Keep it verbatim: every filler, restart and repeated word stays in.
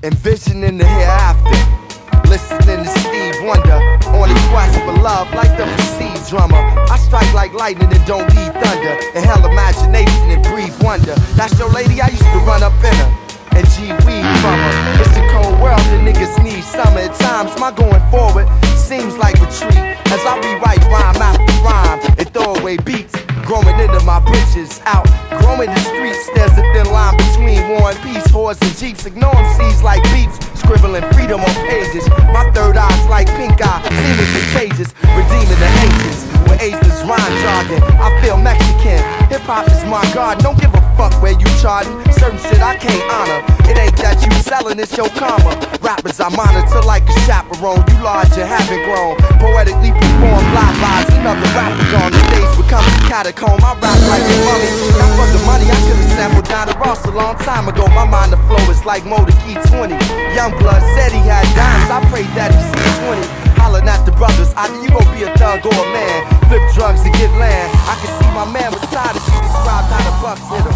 envisioning the hereafter. Listening to Steve Wonder on a quest for love like the perceived drummer. I strike like lightning and don't need thunder. Inhale imagination and breathe wonder. That's your lady, I used to run up in her and G-weed from her. It's a cold world, the niggas need summer. At times my going forward seems like retreat as I rewrite rhyme after rhyme and throw away beats. Growing into my britches, out growing the streets. There's a thin line between war and peace, whores and jeeps. Ignore M Cs like beeps, scribbling freedom on pages. My third eye's like pink eye, seamless in cages, redeeming the ancients with ageless rhyme jargon. I feel Mexican, hip-hop is my garden. Don't give a fuck where you charting, certain shit I can't honor. It ain't that you selling, it's your karma. Rappers I monitor like a chaperone. You large and haven't grown, poetically perform live lies. Another rapper on the stage becomes a catacomb. I rap like a mummy, not for the money. I could've sampled Donna Ross a long time ago. My mind to flow is like Motor Key twenty. Youngblood said he had dimes, I prayed that he see twenty. Hollering at the brothers, either you gon' be a thug or a man. Flip drugs to get land. I can see my man was tired as he described how the bucks hit